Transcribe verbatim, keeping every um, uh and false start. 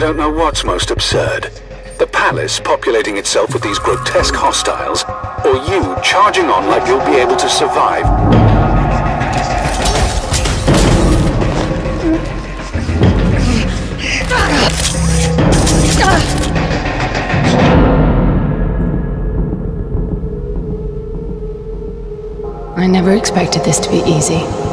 don't know what's most absurd. The palace populating itself with these grotesque hostiles, or you charging on like you'll be able to survive. I never expected this to be easy.